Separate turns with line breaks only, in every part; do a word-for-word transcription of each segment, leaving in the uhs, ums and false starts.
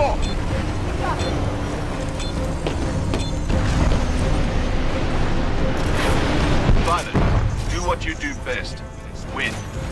more! Pilot, do what you do best. Win.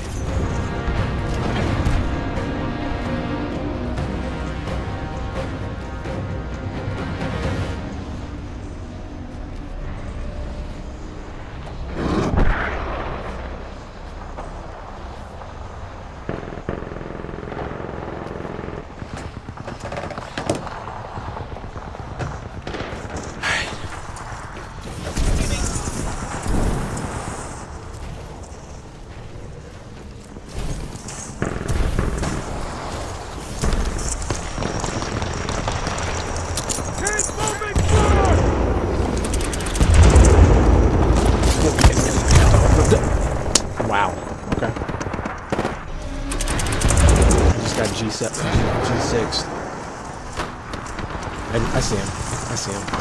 Wow. Okay. I just got G seven, G six. I, I see him. I see him.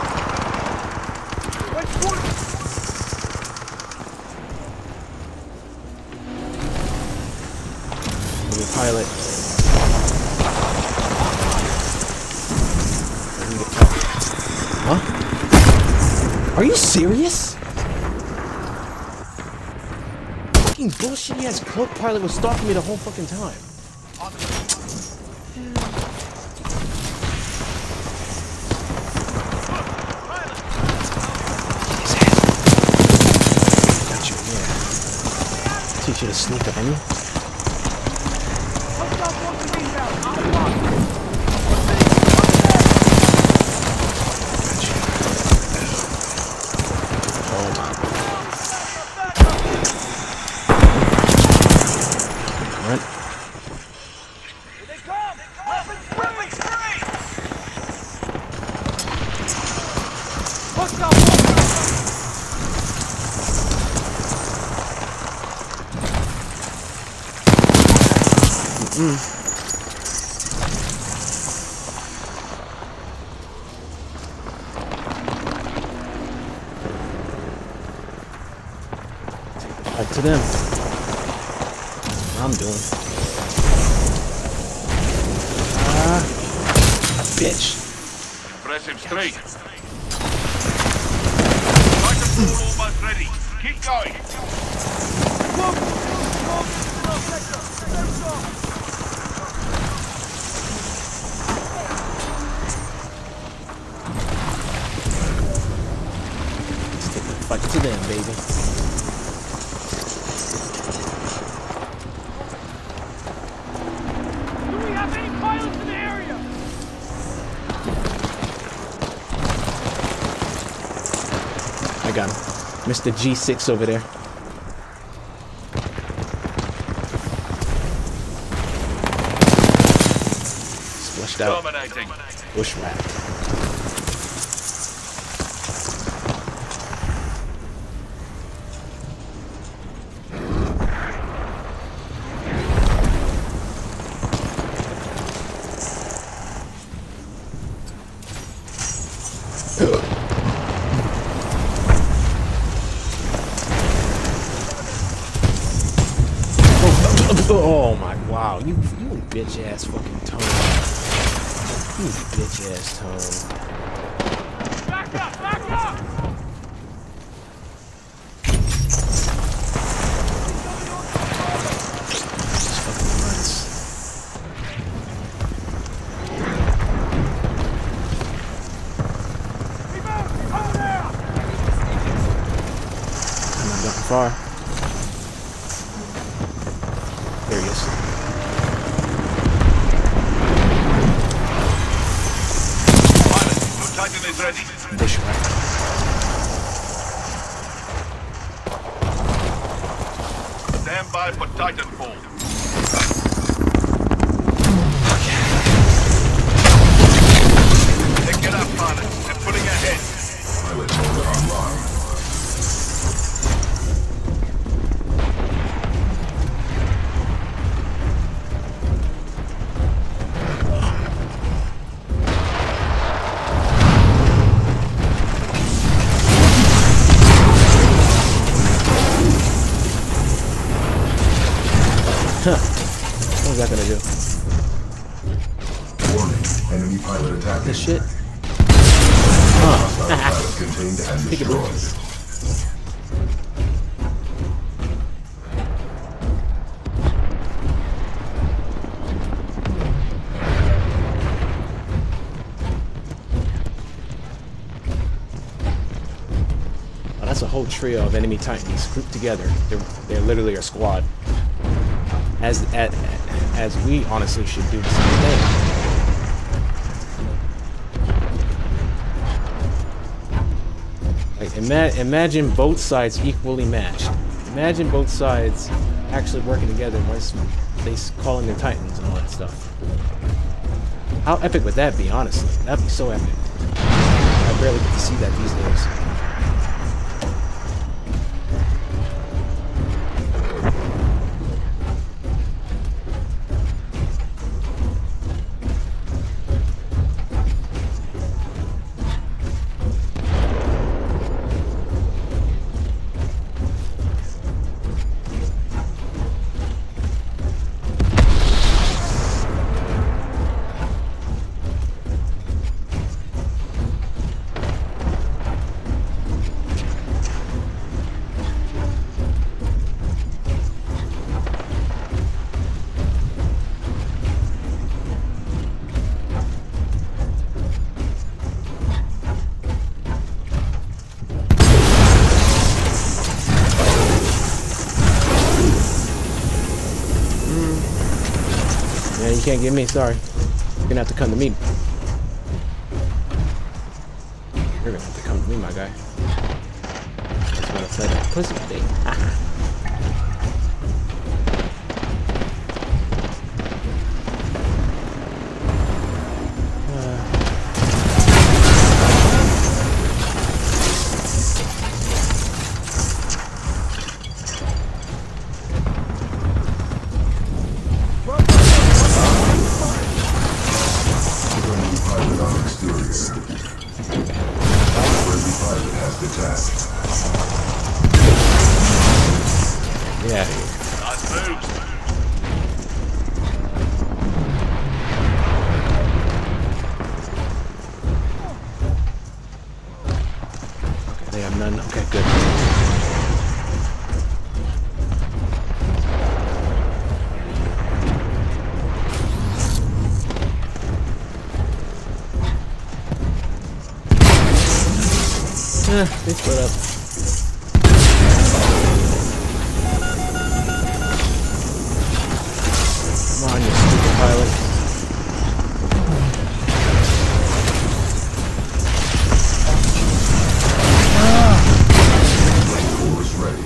The pilot. Huh? Are you serious? Fucking bullshit ass cloak pilot was stalking me the whole fucking time. Got you, yeah. Teach you to sneak up on me. Mm. Back to them. That's what I'm doing. Ah, bitch.
Press him straight. Titanfall almost ready. Keep going.
Fight to them, baby.
Do we have any pilots in the area?
I got him. Mister G six over there. Splashed out.
Dominating.
Bushwhacked. Oh my wow, you you bitch ass fucking tone. You bitch ass tone.
Back up, back up!
It's fucking nuts.
Over there!
I'm not going far. There he is.
Pilot, your Titan is ready.
Bushwhack.
Stand by for Titanfall. Pick it up, pilot. They're pulling ahead. Pilot motor online.
Huh. What was that gonna do?
Warning. Enemy pilot attacking.
This shit.
Hostile pilot contained and
Peekaboo.
destroyed.
Oh, that's a whole trio of enemy titans grouped together. They're, they're literally a squad. As, as, as we honestly should do the same thing. Like, ima imagine both sides equally matched. Imagine both sides actually working together once they call in their titans and all that stuff. How epic would that be, honestly? That'd be so epic. I barely get to see that these days. Yeah, you can't get me, sorry. You're gonna have to come to me. You're gonna have to come to me, my guy. Just wanna play that pussy thing. Yeah.
Nice moves.
Okay, they have none. Okay, good. Eh, they split up. Come on, you stupid pilot.
Force ready.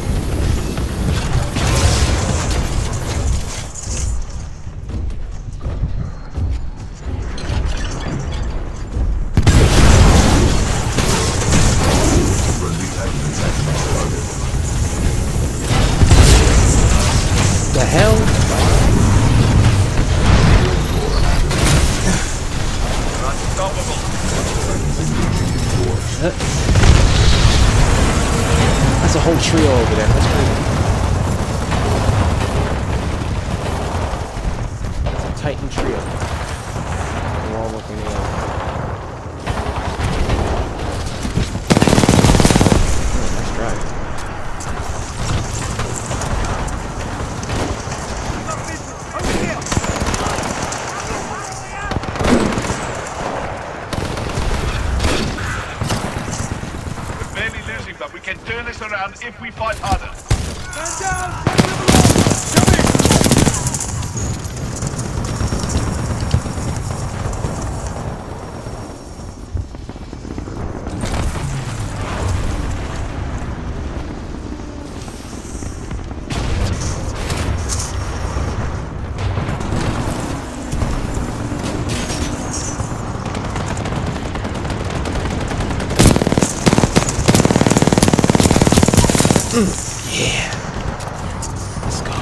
Friendly Titan attacking our target.
The hell?
Unstoppable.
Uh, That's a whole trio over there. That's crazy. It's a Titan trio. They're all working together. Oh, nice drive.
We're barely losing, but we can turn this around if we fight harder.
Man down! Come in!
Yeah. Let's go.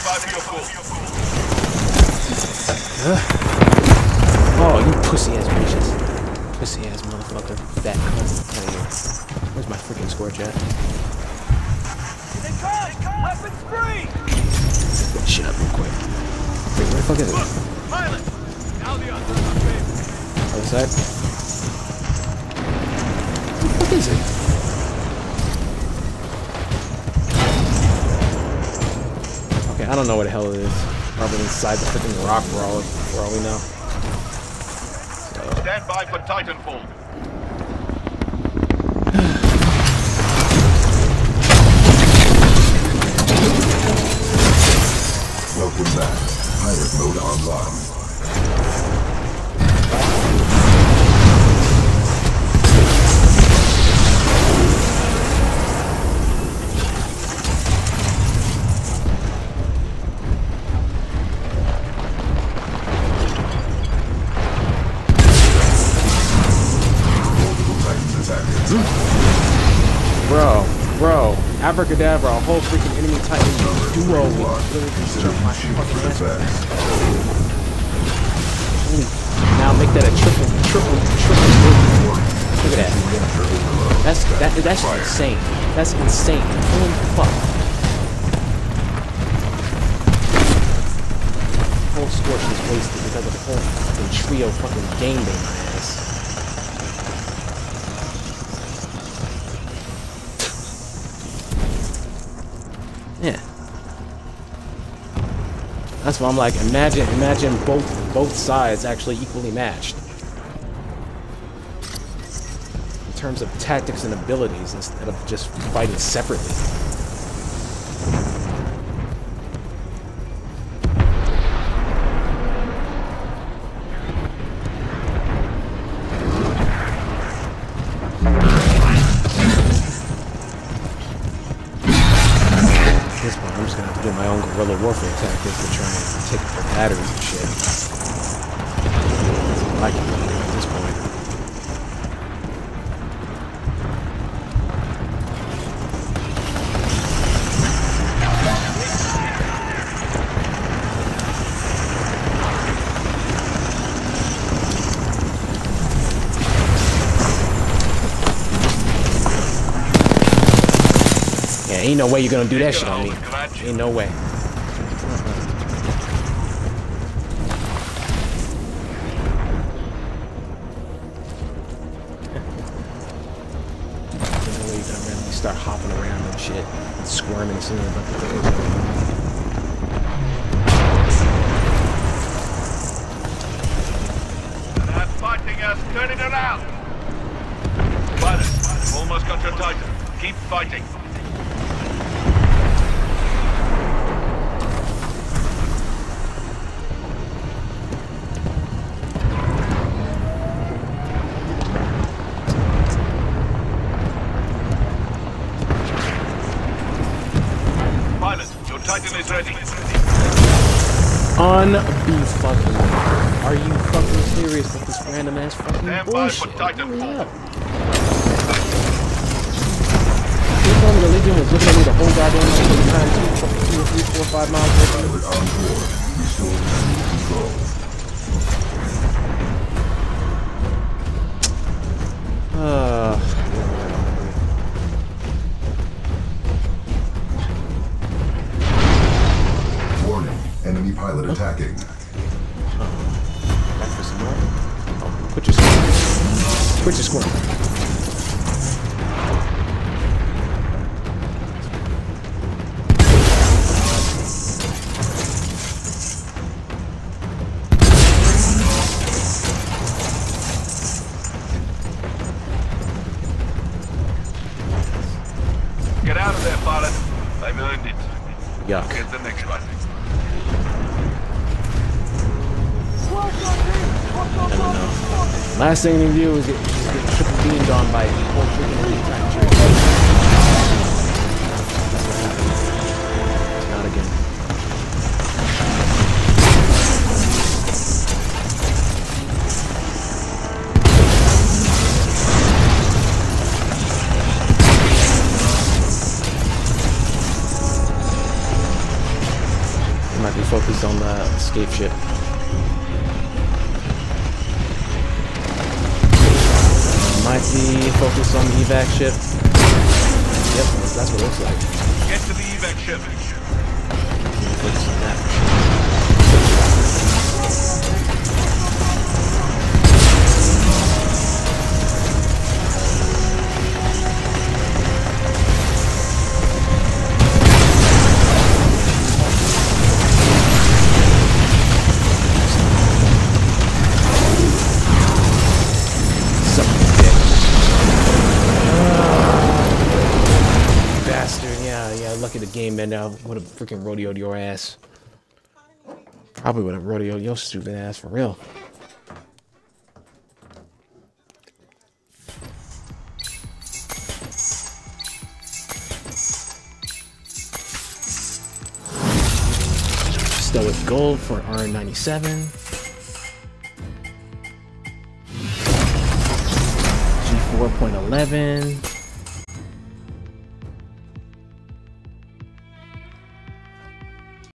by for your full.
Oh, you pussy ass bitches. Pussy ass motherfucker. Fat cunt. Out of here. Where's my freaking scorch at?
They come! Weapons free!
Put shit up real quick. Wait, where the fuck is it?
Pilot! Now the other.
Other side? Where the fuck is it? Okay, I don't know what the hell it is. Probably inside the freaking rock for all, for all we know.
Stand by for Titanfall.
Welcome back. Pilot mode online.
Bro, bro, abracadabra, a whole freaking enemy titan duo with really just jump my fucking ass. Holy, now make that a triple, triple, triple move. Look at that. That's that that's insane. That's insane. Holy fuck. Whole scorch is wasted because of the whole fucking trio fucking gangbang my ass. Yeah. That's why I'm like, imagine, imagine both both sides actually equally matched in terms of tactics and abilities instead of just fighting separately. I'm just gonna have to do my own guerrilla warfare tactics to try and take their batteries and shit. That's all I can do at this point. Yeah, ain't no way you're gonna do that shit on me. Ain't no way. Ain't no way you're gonna randomly start hopping around and shit and squirming as soon as I'm about to go.
They're fighting us. Turn it around. Pilot, almost got your Titan. Keep fighting. Titan is ready.
Unbe-fucking. Are you fucking serious with this random ass fucking
Stand
bullshit?
by for Titanfall.
You told me the Legion was looking at me the whole goddamn night every time two, two or three, four, five miles away from me.
Pilot on board. Restore control.
Uh,
Warning. Enemy pilot attacking.
back for some more. Oh, quit your squirm. Quit your squirm.
Get out of there, pilot. They've earned it.
Yuck.
Get the next one.
Never know. Last thing you do is get, is get triple beamed on by a whole freaking elite time tree. Not again. He's on the escape ship. Might be focused on the evac ship. Yep, that's what it looks like.
Get to the evac ship.
Focus on that. Lucky the game man now would have freaking rodeoed your ass. Probably would have rodeoed your stupid ass for real. Still with gold for R ninety-seven. G four point eleven.